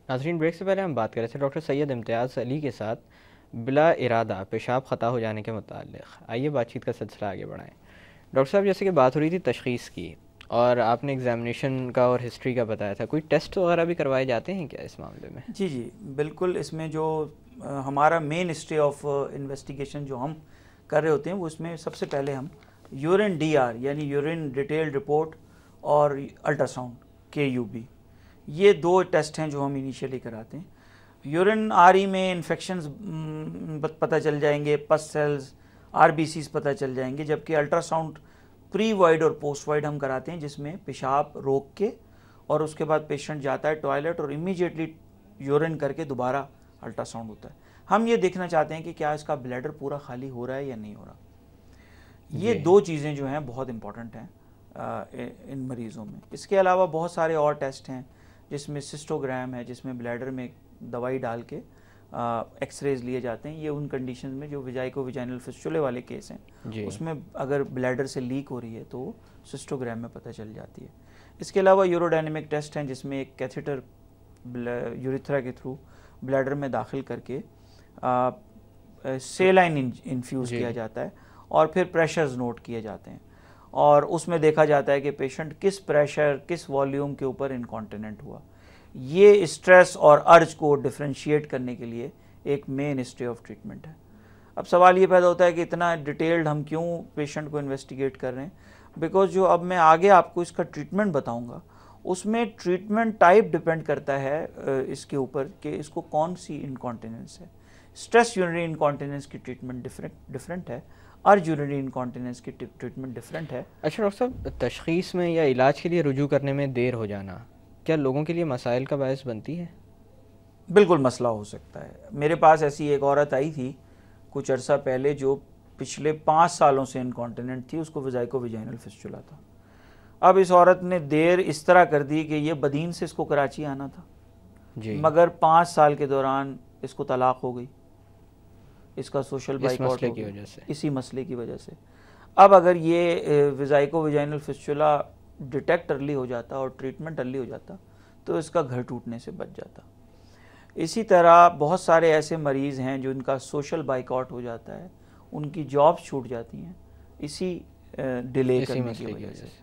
नाज़रीन, ब्रेक से पहले हम बात कर रहे थे डॉक्टर सैयद इम्तियाज़ अली के साथ बिला इरादा पेशाब ख़ता हो जाने के मुताल्लिक़। आइए बातचीत का सिलसिला आगे बढ़ाएं। डॉक्टर साहब, जैसे कि बात हो रही थी तशख़ीस की, और आपने एग्ज़ामिनेशन का और हिस्ट्री का बताया था, कोई टेस्ट वगैरह भी करवाए जाते हैं क्या इस मामले में? जी जी बिल्कुल। इसमें जो हमारा मेन हिस्ट्री ऑफ इन्वेस्टिगेशन जो हम कर रहे होते हैं वो इसमें सबसे पहले हम यूरिन डीआर यानी यूरिन डिटेल रिपोर्ट और अल्ट्रासाउंड केयूबी, ये दो टेस्ट हैं जो हम इनिशियली कराते हैं। यूरिन आरई में इन्फेक्शंस पता चल जाएंगे, पस सेल्स, आरबीसीज पता चल जाएंगे, जबकि अल्ट्रासाउंड प्री वाइड और पोस्ट वाइड हम कराते हैं, जिसमें पेशाब रोक के और उसके बाद पेशेंट जाता है टॉयलेट और इमीडिएटली यूरिन करके दोबारा अल्ट्रासाउंड होता है। हम ये देखना चाहते हैं कि क्या इसका ब्लैडर पूरा खाली हो रहा है या नहीं हो रहा। ये दो चीज़ें जो हैं बहुत इंपॉर्टेंट हैं इन मरीज़ों में। इसके अलावा बहुत सारे और टेस्ट हैं, जिसमें सिस्टोग्राम है, जिसमें ब्लैडर में दवाई डाल के एक्सरेज लिए जाते हैं। ये उन कंडीशन में जो विजाइको-विजाइनल फिस्टुले वाले केस हैं, उसमें अगर ब्लैडर से लीक हो रही है तो सिस्टोग्राम में पता चल जाती है। इसके अलावा यूरोडायनेमिक टेस्ट हैं, जिसमें एक कैथेटर यूरिथ्रा के थ्रू ब्लैडर में दाखिल करके सेलाइन इन्फ्यूज़ किया जाता है और फिर प्रेशर्स नोट किए जाते हैं, और उसमें देखा जाता है कि पेशेंट किस प्रेशर किस वॉल्यूम के ऊपर इनकॉन्टिनेंट हुआ। ये स्ट्रेस और अर्ज को डिफ्रेंशिएट करने के लिए एक मेन हिस्ट्री ऑफ ट्रीटमेंट है। अब सवाल ये पैदा होता है कि इतना डिटेल्ड हम क्यों पेशेंट को इन्वेस्टिगेट कर रहे हैं, बिकॉज जो अब मैं आगे आपको इसका ट्रीटमेंट बताऊंगा उसमें ट्रीटमेंट टाइप डिपेंड करता है इसके ऊपर कि इसको कौन सी इनकॉन्टिनेंस है। स्ट्रेस यूरिनरी इनकॉन्टिनेंस की ट्रीटमेंट डिफरेंट है, अर्ज यूरिनरी इनकॉन्टिनेंस की ट्रीटमेंट डिफरेंट है। अच्छा डॉक्टर साहब, तशख़ीस में या इलाज के लिए रुजू करने में देर हो जाना क्या लोगों के लिए मसाइल का बायस बनती है? बिल्कुल मसला हो सकता है। मेरे पास ऐसी एक औरत आई थी कुछ अर्सा पहले जो पिछले 5 सालों से इनकॉन्टिनेंट थी, उसको विजाइको-विजाइनल फिस्टुला था। अब इस औरत ने देर इस तरह कर दी कि ये बदीन से इसको कराची आना था जी, मगर 5 साल के दौरान इसको तलाक हो गई, इसका सोशल बाइकआउट हो गया इसी मसले की वजह से। अब अगर ये विजाइको-विजाइनल फिस्टुला डिटेक्ट अर्ली हो जाता और ट्रीटमेंट अर्ली हो जाता तो इसका घर टूटने से बच जाता। इसी तरह बहुत सारे ऐसे मरीज़ हैं जो इनका सोशल बाइकआउट हो जाता है, उनकी जॉब्स छूट जाती हैं इसी डिले करने की वजह से,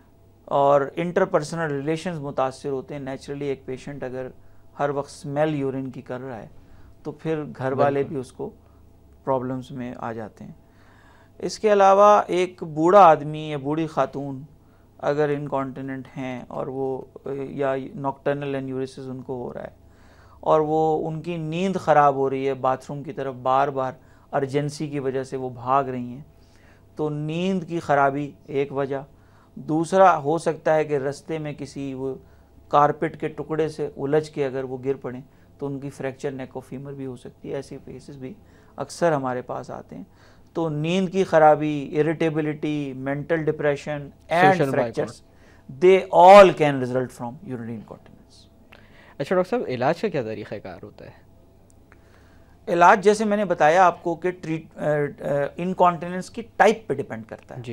और इंटरपर्सनल रिलेशंस मुतासर होते हैं। नेचुरली एक पेशेंट अगर हर वक्त स्मेल यूरिन की कर रहा है तो फिर घर वाले भी उसको प्रॉब्लम्स में आ जाते हैं। इसके अलावा एक बूढ़ा आदमी या बूढ़ी खातून अगर इनकॉन्टिनेंट हैं और वो या नॉक्टर्नल एन्यूरिसिस उनको हो रहा है और वो उनकी नींद ख़राब हो रही है, बाथरूम की तरफ बार बार अर्जेंसी की वजह से वो भाग रही हैं, तो नींद की ख़राबी एक वजह। दूसरा हो सकता है कि रास्ते में किसी वो कारपेट के टुकड़े से उलझ के अगर वो गिर पड़ें तो उनकी फ्रैक्चर नेक ऑफ फीमर भी हो सकती है। ऐसे केसेस भी अक्सर हमारे पास आते हैं। तो नींद की खराबी, irritability, mental depression and fractures, they all can result from urinary incontinence. अच्छा डॉक्टर साहब, इलाज का क्या तरीक़ाकार होता है? इलाज जैसे मैंने बताया आपको कि इनकॉन्टिनेंस की टाइप पे डिपेंड करता है जी,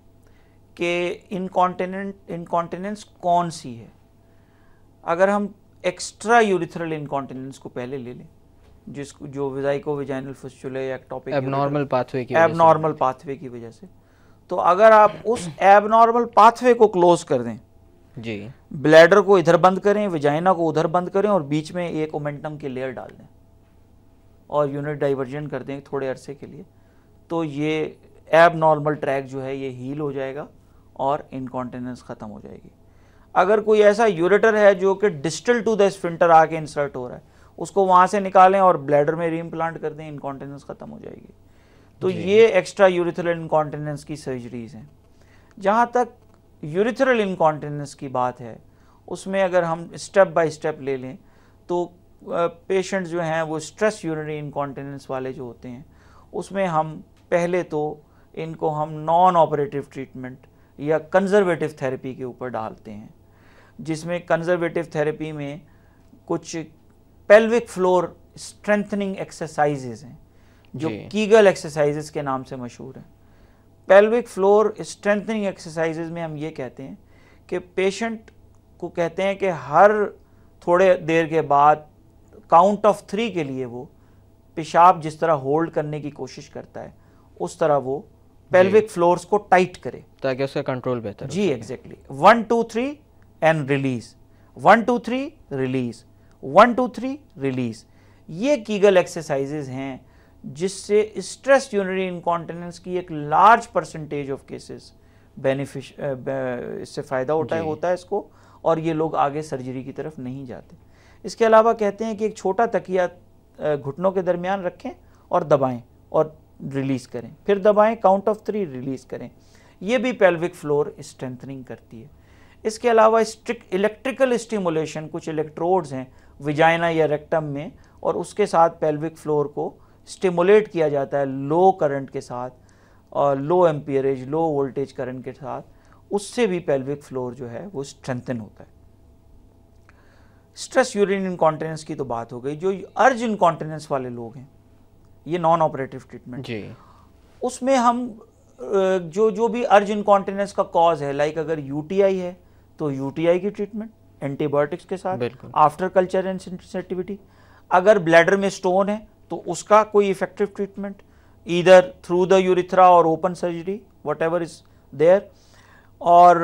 कि इनकॉन्टिनेंस कौन सी है। अगर हम एक्स्ट्रा यूरिथ्रल इनकॉन्टिनेंस को पहले ले लें, जिसको जो विजाइको-विजाइनल फिस्टुले या एक्टोपिक एबनॉर्मल पाथवे की वजह से, तो अगर आप उस एबनॉर्मल पाथवे को क्लोज कर दें जी, ब्लैडर को इधर बंद करें, विजाइना को उधर बंद करें और बीच में एक ओमेंटम की लेयर डाल दें और यूनिट डाइवर्जन कर दें थोड़े अरसे के लिए, तो ये एबनॉर्मल ट्रैक जो है ये हील हो जाएगा और इनकॉन्टिनेंस ख़त्म हो जाएगी। अगर कोई ऐसा यूरेटर है जो कि डिस्टल टू द स्फिंक्टर आके इंसर्ट हो रहा है, उसको वहाँ से निकालें और ब्लैडर में रीइम्प्लांट कर दें, इनकॉन्टिनेंस ख़त्म हो जाएगी। तो ये एक्स्ट्रा यूरिथ्रल इनकॉन्टिनेंस की सर्जरीज़ हैं। जहाँ तक यूरिथ्रल इनकॉन्टिनेंस की बात है, उसमें अगर हम स्टेप बाय स्टेप ले लें तो पेशेंट जो हैं वो स्ट्रेस यूरिनरी इनकॉन्टिनेंस वाले जो होते हैं, उसमें हम पहले तो इनको हम नॉन ऑपरेटिव ट्रीटमेंट या कंजर्वेटिव थेरेपी के ऊपर डालते हैं, जिसमें कंजर्वेटिव थेरेपी में कुछ पेल्विक फ्लोर स्ट्रेंथनिंग एक्सरसाइजेज हैं जो कीगल एक्सरसाइजेज के नाम से मशहूर हैं। पेल्विक फ्लोर स्ट्रेंथनिंग एक्सरसाइजेज में हम ये कहते हैं कि पेशेंट को कहते हैं कि हर थोड़े देर के बाद काउंट ऑफ 3 के लिए वो पेशाब जिस तरह होल्ड करने की कोशिश करता है उस तरह वो पेल्विक फ्लोर्स को टाइट करे ताकि उसका कंट्रोल बेहतर हो जी। Exactly 1 2 3 and release, 1 2 3 release, 1 2 3 release. ये कीगल एक्सरसाइजेज हैं जिससे स्ट्रेस यूरिनरी इनकॉन्टिनेंस की एक लार्ज परसेंटेज ऑफ केसेस इससे फ़ायदा होता है इसको, और ये लोग आगे सर्जरी की तरफ नहीं जाते। इसके अलावा कहते हैं कि एक छोटा तकिया घुटनों के दरमियान रखें और दबाएं और रिलीज़ करें, फिर दबाएं, काउंट ऑफ 3 रिलीज़ करें। ये भी पेल्विक फ्लोर स्ट्रेंथनिंग करती है। इसके अलावा स्ट्रिक्ट इलेक्ट्रिकल स्टिमुलेशन, कुछ इलेक्ट्रोड्स हैं विजाइना या रेक्टम में, और उसके साथ पेल्विक फ्लोर को स्टिमुलेट किया जाता है लो करंट के साथ और लो एम्पियरेज, लो वोल्टेज करंट के साथ। उससे भी पेल्विक फ्लोर जो है वो स्ट्रेंथन होता है। स्ट्रेस यूरिन इनकॉन्टिनेंस की तो बात हो गई। जो अर्ज इनकॉन्टिनेंस वाले लोग हैं, ये नॉन ऑपरेटिव ट्रीटमेंट जी, उसमें हम जो भी अर्ज इनकॉन्टिनेंस का कॉज है, लाइक अगर यूटीआई है तो यूटीआई की ट्रीटमेंट एंटीबायोटिक्स के साथ आफ्टर कल्चर एंड सेंसिटिविटी। अगर ब्लैडर में स्टोन है तो उसका कोई effective treatment either through the urethra और open surgery, whatever is there, और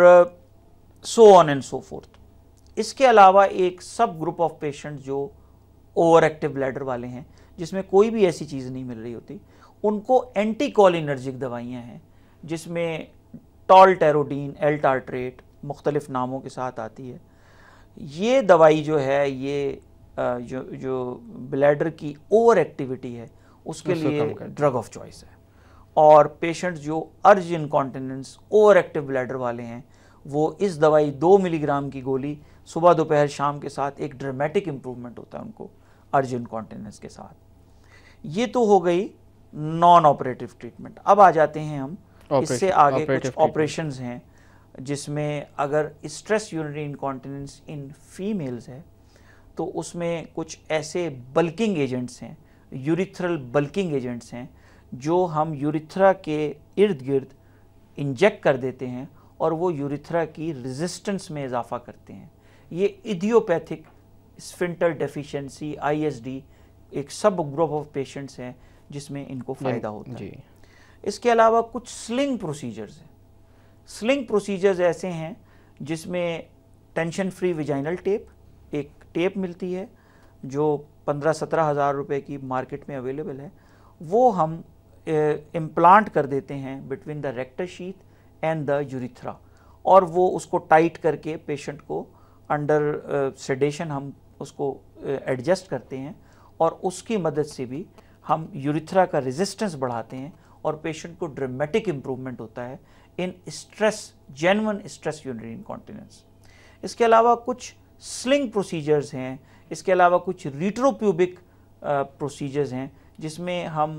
so on and so forth. इसके अलावा एक सब ग्रुप ऑफ पेशेंट जो ओवर एक्टिव ब्लैडर वाले हैं, जिसमें कोई भी ऐसी चीज़ नहीं मिल रही होती, उनको एंटी कोलिनर्जिक दवाइयाँ हैं जिसमें टॉलटेरोडीन, एल टार्ट्रेट मुख्तलिफ नामों के साथ आती है। ये दवाई जो है ये जो ब्लैडर की ओवर एक्टिविटी है उसके लिए ड्रग ऑफ चॉइस है। और पेशेंट जो अर्ज इनकॉन्टिनेंस ओवर एक्टिव ब्लैडर वाले हैं वो इस दवाई 2 मिलीग्राम की गोली सुबह दोपहर शाम के साथ एक ड्रामेटिक इम्प्रूवमेंट होता है उनको अर्ज इनकॉन्टिनेंस के साथ। ये तो हो गई नॉन ऑपरेटिव ट्रीटमेंट। अब आ जाते हैं हम इससे आगे कुछ ऑपरेशंस हैं जिसमें अगर stress urinary incontinence in females है तो उसमें कुछ ऐसे बल्किंग एजेंट्स हैं, यूरिथ्रल बल्किंग एजेंट्स हैं, जो हम यूरिथ्रा के इर्द गिर्द इंजेक्ट कर देते हैं और वो यूरिथ्रा की रेजिस्टेंस में इजाफा करते हैं। ये इडियोपैथिक स्फिंक्टर डेफिशिएंसी ISD एक सब ग्रुप ऑफ पेशेंट्स हैं जिसमें इनको फ़ायदा होता है। इसके अलावा कुछ स्लिंग प्रोसीजर्स हैं। स्लिंग प्रोसीजर्स ऐसे हैं जिसमें टेंशन फ्री विजाइनल टेप, एक टेप मिलती है जो 15-17 हज़ार रुपये की मार्केट में अवेलेबल है, वो हम इम्प्लांट कर देते हैं between the rectus sheath and the urethra, और वो उसको टाइट करके पेशेंट को अंडर सेडेशन हम उसको एडजस्ट करते हैं, और उसकी मदद से भी हम यूरिथ्रा का रेजिस्टेंस बढ़ाते हैं और पेशेंट को ड्रामेटिक इम्प्रूवमेंट होता है in stress, genuine stress urinary incontinence. इसके अलावा कुछ स्लिंग प्रोसीजर्स हैं, इसके अलावा कुछ रीट्रोप्यूबिक प्रोसीजर्स हैं जिसमें हम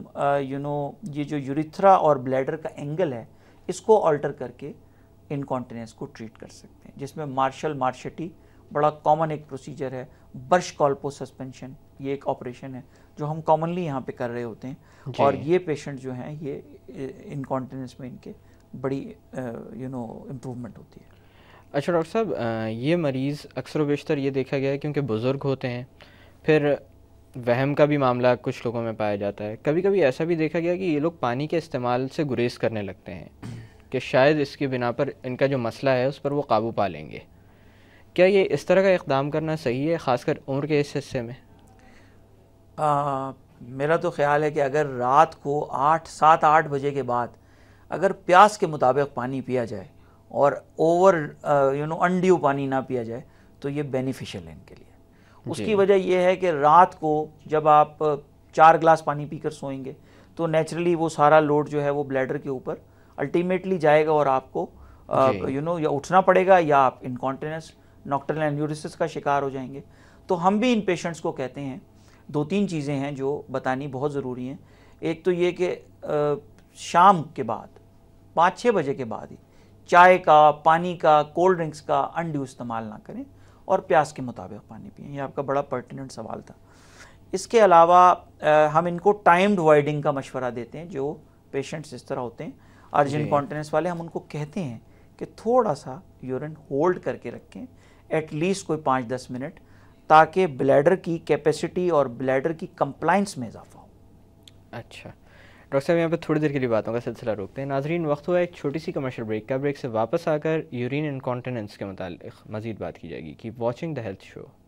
ये जो यूरिथ्रा और ब्लैडर का एंगल है इसको ऑल्टर करके इनकॉन्टिनेंस को ट्रीट कर सकते हैं, जिसमें मार्शल मार्शेटी बड़ा कॉमन एक प्रोसीजर है। बर्श कॉल्पो सस्पेंशन ये एक ऑपरेशन है जो हम कॉमनली यहाँ पे कर रहे होते हैं, और ये पेशेंट जो हैं ये इनकॉन्टिनेंस में इनके बड़ी इम्प्रूवमेंट होती है। अच्छा डॉक्टर साहब, ये मरीज़ अक्सर बेशतर ये देखा गया है क्योंकि बुज़ुर्ग होते हैं, फिर वहम का भी मामला कुछ लोगों में पाया जाता है। कभी कभी ऐसा भी देखा गया कि ये लोग पानी के इस्तेमाल से गुरेज करने लगते हैं कि शायद इसके बिना पर इनका जो मसला है उस पर वो काबू पा लेंगे। क्या ये इस तरह का इक़दाम करना सही है, ख़ासकर उम्र के इस हिस्से में? मेरा तो ख्याल है कि अगर रात को 7-8 बजे के बाद अगर प्यास के मुताबिक पानी पिया जाए और ओवर अनड्यू पानी ना पिया जाए तो ये बेनिफिशियल है इनके लिए। उसकी वजह यह है कि रात को जब आप 4 गिलास पानी पीकर सोएंगे तो नेचुरली वो सारा लोड जो है वो ब्लैडर के ऊपर अल्टीमेटली जाएगा और आपको या उठना पड़ेगा या आप इनकॉन्टिनेंस, नॉक्टर्नल एन्यूरिसिस का शिकार हो जाएंगे। तो हम भी इन पेशेंट्स को कहते हैं 2-3 चीज़ें हैं जो बतानी बहुत ज़रूरी हैं। एक तो ये कि शाम के बाद 5-6 बजे के बाद ही चाय का, पानी का, कोल्ड ड्रिंक्स का अनड्यू इस्तेमाल ना करें और प्यास के मुताबिक पानी पिएं। ये आपका बड़ा पर्टिनेंट सवाल था। इसके अलावा हम इनको टाइम्ड वाइडिंग का मशवरा देते हैं। जो पेशेंट्स इस तरह होते हैं अर्ज इनकॉन्टिनेंस वाले, हम उनको कहते हैं कि थोड़ा सा यूरिन होल्ड करके रखें, एटलीस्ट कोई 5-10 मिनट, ताकि ब्लैडर की कैपेसिटी और ब्लैडर की कंप्लाइंस में इजाफा हो। अच्छा डॉक्टर साहब, यहाँ पे थोड़ी देर के लिए बातों का सिलसिला रोकते हैं। नाजरीन, वक्त हुआ एक छोटी सी कमर्शियल ब्रेक का। ब्रेक से वापस आकर यूरिन इनकॉन्टिनेंस के मुताल्लिक मज़ीद बात की जाएगी। Keep watching the health show.